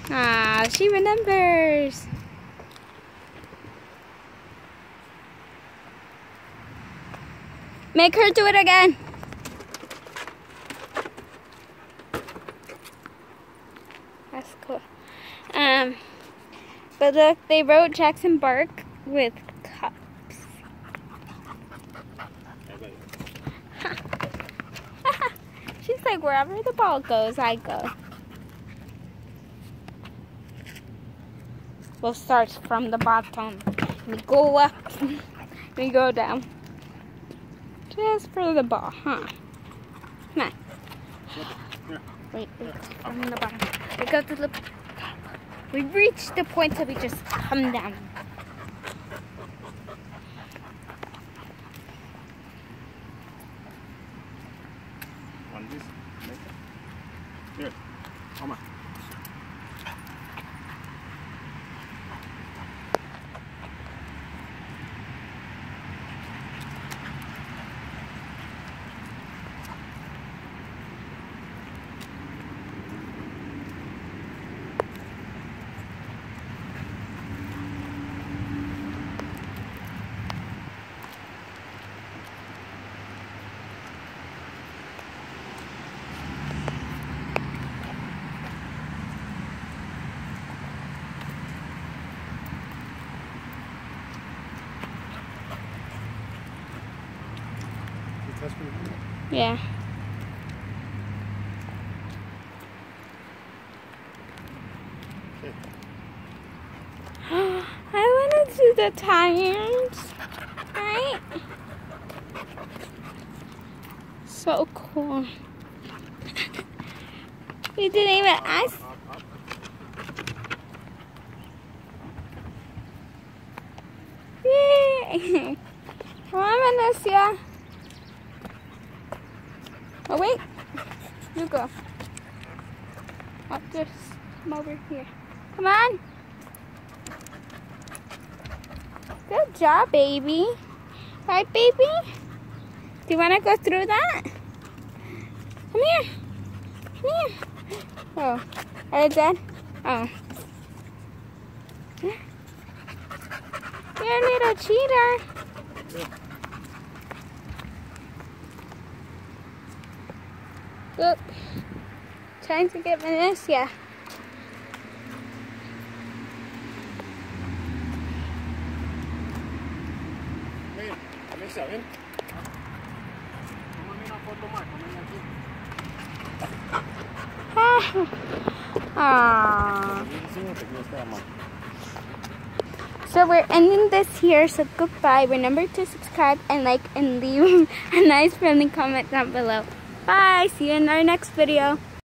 Ah, she remembers. Make her do it again. That's cool. But look, they wrote Jackson Bark with cups. She's like, wherever the ball goes, I go. We'll start from the bottom. We go up. We go down. Just for the ball, huh? Come on. Wait, from the bottom. We go to the... We reach the point that we just come down. On this. Here, come on. Yeah. I want to do the tires. Right? So cool. You didn't even ask. Yay! Come on, Vanessa. Oh wait, you go. Oh, just come over here. Come on. Good job, baby. Right, baby? Do you want to go through that? Come here. Come here. Oh, are they dead? Oh. You're a little cheater. Look, trying to get Vanessa. Ven, Vanessa, ven. Tómame una foto más, tómame aquí. So we're ending this here, so goodbye. Remember to subscribe and like and leave a nice friendly comment down below. Bye. See you in our next video.